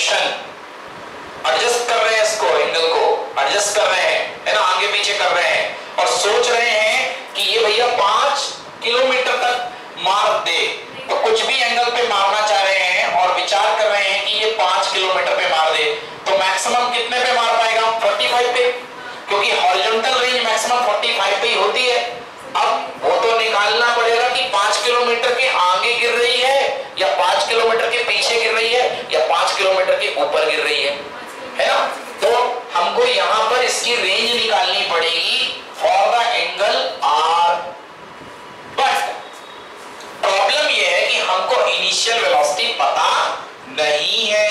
Projection, adjust कर रहे हैं इसको, एंगल को एडजस्ट कर रहे हैं, है ना, आगे पीछे कर रहे हैं और सोच रहे हैं कि ये भैया 5 किलोमीटर तक मार दे, तो कुछ भी एंगल पे मारना चाह रहे हैं और विचार कर रहे हैं कि ये 5 किलोमीटर पे मार दे, तो मैक्सिमम कितने पे मार पाएगा? 45 पे, क्योंकि हॉरिजॉन्टल रेंज मैक्सिमम 45 पे ही होती है। अब वो तो निकालना पड़ेगा कि 5 किलोमीटर के आगे गिर रही है या 5 किलोमीटर के पीछे गिर रही है या 5 किलोमीटर के ऊपर गिर रही है ना। तो हमको यहां पर इसकी रेंज निकालनी पड़ेगी for the angle R. But problem यह है कि हमको इनिशियल वेलोसिटी पता नहीं है।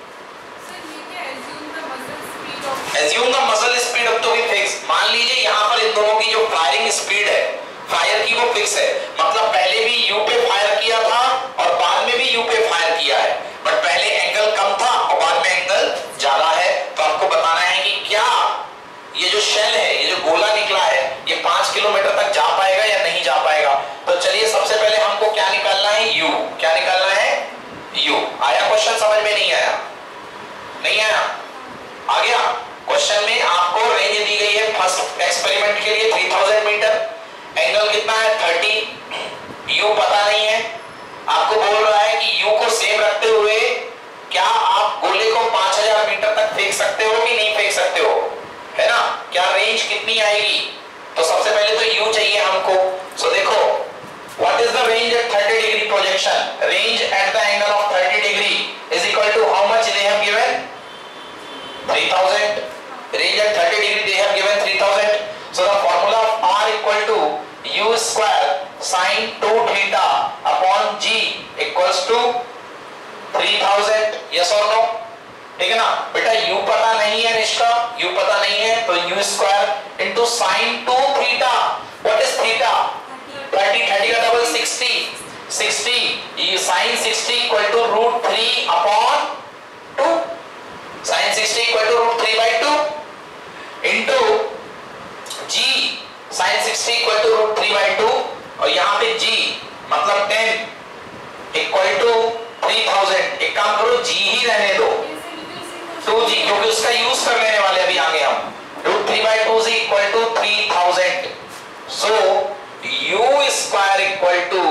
Assume the muzzle speed up to be fix. मान लीजिए यहां पर इन दोनों की जो फायरिंग स्पीड है फायर की वो फिक्स है, मतलब पहले भी यू पे फायर किया था और बाद में भी यू पे फायर किया है, बट पहले एंगल कम था और बाद में एंगल ज्यादा है। तो आपको बताना है कि क्या ये जो शेल है, ये जो गोला निकला है, ये 5 किलोमीटर तक जा पाएगा या नहीं जा पाएगा। तो चलिए सबसे पहले हमको क्या निकालना है? यू। क्या निकालना है? यू। आया क्वेश्चन समझ में? नहीं आया? नहीं आया? आ गया? क्वेश्चन में आपको रेंज दी गई है फर्स्ट एक्सपेरिमेंट के लिए 3000 मीटर, एंगल कितना है? 30, यू पता नहीं है। आपको बोल रहा है कि यू को सेम रखते हुए क्या आप गोले को 5000 मीटर तक फेंक सकते हो कि नहीं फेंक सकते हो, है ना। क्या रेंज कितनी आएगी? तो सबसे पहले तो यू चाहिए हमको। सो देखो what is the range at 30 degree projection? Range at the angle of 30 degree is equal to how much they have given? 3000. Range at 30 degree they have given 3000. So the formula of R equal to U square sin 2 theta upon G equals to 3000. Yes or no? ठीक है ना बेटा, U पता नहीं है Nishka, U पता नहीं है, तो U square into sin 2 theta. What is theta? 30, 30 का डबल 60, 60 ये sin 60 equal to root 3 upon 2. sin 60 equal to root 3 by 2 into G sin 60 equal to root 3 by 2 और यहाँ पे G मतलब 10 equal to 3000। एक काम करो G ही रहने दो 2G, क्योंकि उसका यूज कर लेने वाले अभी आगे हम। root 3 by 2 is equal to 3000. So U square equal to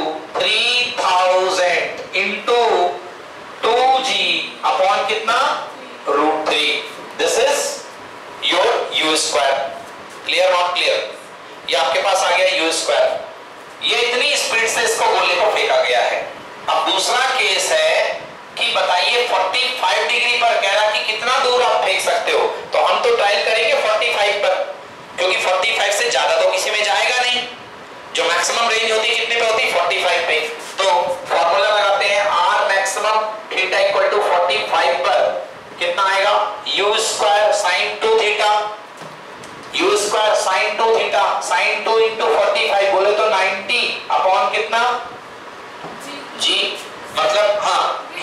3000 into 2G upon कितना? root 3. This is your U square. Clear not clear? ये आपके पास आ गया U square। ये इतनी स्पीड से इसको गोले को फेंका गया है। अब दूसरा केस है कि बताइए 45 डिग्री पर कह रहा कि कितना दूर आप फेंक सकते हो, तो हम तो ट्रायल करेंगे 45 पर, क्योंकि 45 से ज्यादा तो किसी में जाएगा नहीं। जो मैक्सिमम रेंज होती है कितने पे होती है? 45 पे। तो फॉर्मूला लगाते हैं R maximum theta equal to 45 पर कितना आएगा? U square sin 2 theta, U square sin 2 theta, sin 2 into 45 बोले तो 90 अपॉन कितना? G। मतलब हाँ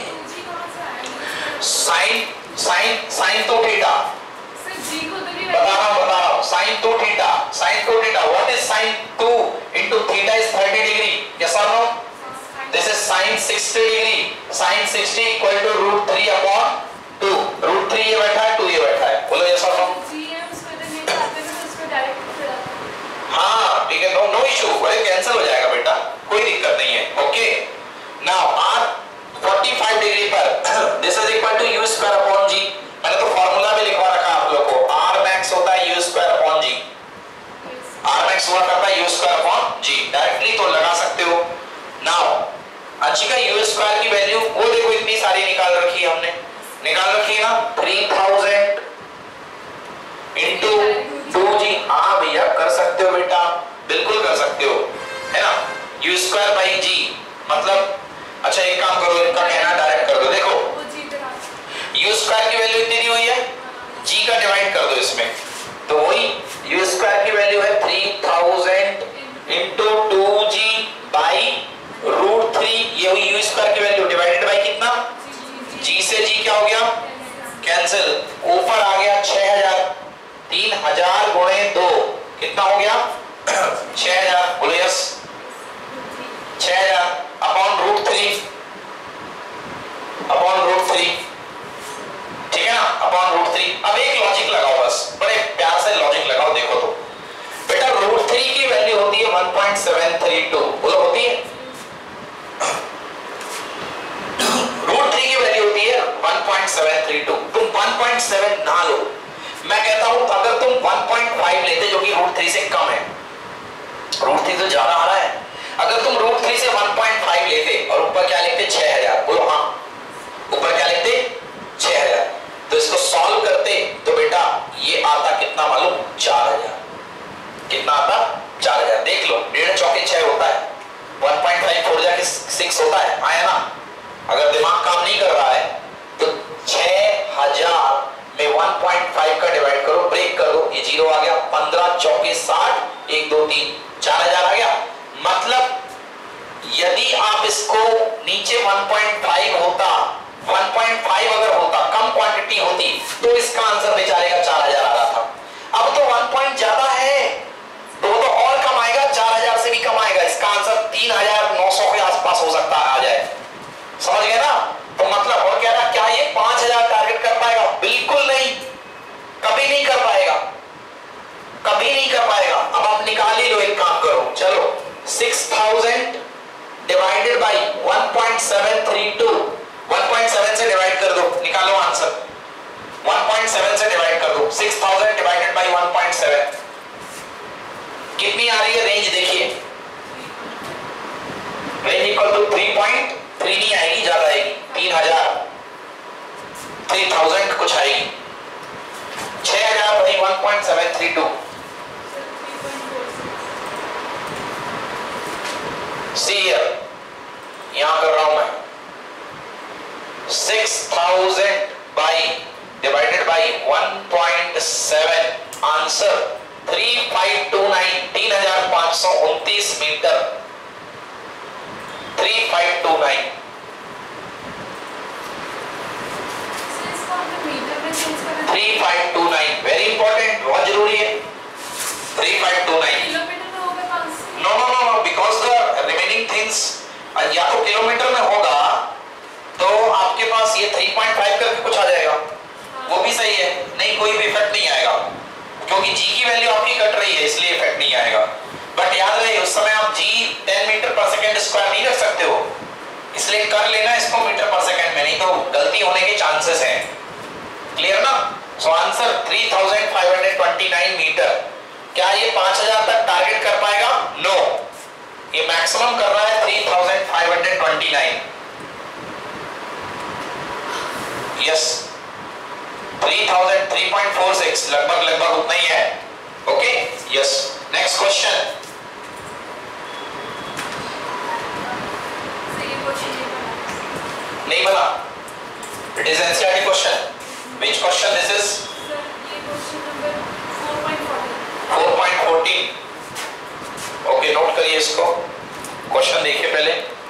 sin 2 थीटा बता रहा हूँ sin 2 theta what is sin 2 into theta is 30 degree, yes or no? This is sin 60 degree, sin 60 equal to root 3 upon 2, root 3 ये बैठा है 2 ये बैठा है, बोलो yes or no? हाँ ठीक है, नो इशू, बोले कैंसिल हो जाएगा बेटा, कोई दिक्कत नहीं है। ओके नाउ R 45 डिग्री पर this is equal to U square upon G। मैंने तो फॉर्मूला में लिखवा रखा आप लोगों को, R मैक्स होता है U square upon G, R max हुआ करता है U square upon G। Directly तो लगा सकते हो। नाउ अंशिका U स्क्वायर की वैल्यू वो देखो इतनी सारी निकाल रखी है हमने, निकाल रखी है ना 3000 इंटू 2G। हाँ भैया कर सकते हो बेटा, बिल्कुल कर सकते हो, है ना। U स्क्वायर बाई G मतलब अच्छा एक काम करो, इनका कहना डायरेक्ट कर दो। देखो U स्क्वायर की वैल्यू इतनी दी हुई है, G का डिवाइड कर दो इसमें, तो वही U स्क्वायर की वैल्यू है 3000 इंटू 2G बाई रूट 3, ये हुई U स्क्वायर की वैल्यू डिवाइडेड बाई कितना? G से G क्या हो गया? कैंसिल, ऊपर आ गया 6000, 3000 गुणे 2 कितना हो गया? 6000, बोलो यस 6000 अपॉन रूट 3 1.732 बोलो होती है। √3 की वैल्यू होती है 1.732। तुम 1.7 ना लो, मैं कहता हूं अगर तुम 1.5 लेते जो कि √3 से कम है, √3 तो ज्यादा आ रहा है, अगर तुम √3 से 1.5 लेते और ऊपर क्या लिखते 6000, बोलो हाँ, ऊपर क्या लिखते 6000, तो इसको सॉल्व करते तो बेटा ये आता कितना मालूम 4000। कितना आता 4000। देख लो 1.5 चौके 6 होता है, 1.5 4 जाके 6 होता है, आया ना। अगर दिमाग काम नहीं कर रहा है तो 6000 में 1.5 का डिवाइड करो, ब्रेक कर दो, ये 0 आ गया, 15 चौके 60, 1 2 3 4000 आ गया। मतलब यदि आप इसको नीचे 1.5 होता, 1.5 अगर होता, कम क्वांटिटी होती तो इसका आंसर बेचारे का 4000 आ रहा था। अब तो 1 पॉइंट ज्यादा है तो वो तो और कम आएगा, 4000 से भी कम आएगा, इसका आंसर 3900 के आसपास हो सकता है, आ जाए। समझ गए ना। तो मतलब और कह रहा क्या ये 5000 टारगेट कर पाएगा? बिल्कुल नहीं, कभी नहीं कर पाएगा, कभी नहीं कर पाएगा। अब आप निकाल ही लो, एक काम करो, चलो 6000 डिवाइडेड बाई 1.732, 1.7 से डिवाइड कर दो, निकालो आंसर। 1.7 से डिवाइड कर दो, 6000 डिवाइडेड बाई 1.7 कितनी आ रही है रेंज? देखिए रेंज इक्वल टू 3.3 नहीं आएगी, ज्यादा आएगी, 3000 कुछ आएगी, 6000 भाई 1.732। सी हियर, यहां कर रहा हूं मैं, 6000 by divided by 1.7, answer 3529, 3529 metre, 3529। Very important, बहुत जरूरी है। 3529 no no no, because the remaining things या तो किलोमीटर में होगा तो आपके पास ये 3.5 करके कुछ आ जाएगा, वो भी सही है, नहीं कोई भी इफेक्ट नहीं आएगा क्योंकि जी की वैल्यू आपकी कट रही है, इसलिए इफेक्ट नहीं आएगा। बट याद रहे उस समय आप G 10 metre per second square नहीं रख सकते हो, इसलिए कर लेना इसको मीटर पर सेकेंड में, नहीं तो गलती होने के चांसेस हैं। क्लियर ना। So answer 3529 metre. क्या ये 5000 तक टारगेट कर पाएगा? नो, ये मैक्सिमम कर रहा है 3529। यस 3,3.46 लगभग उतना ही है। Okay yes, next question. नहीं बना, it is NCERT question. Which question this is? 4.14। Okay note करिए इसको, क्वेश्चन देखिए पहले।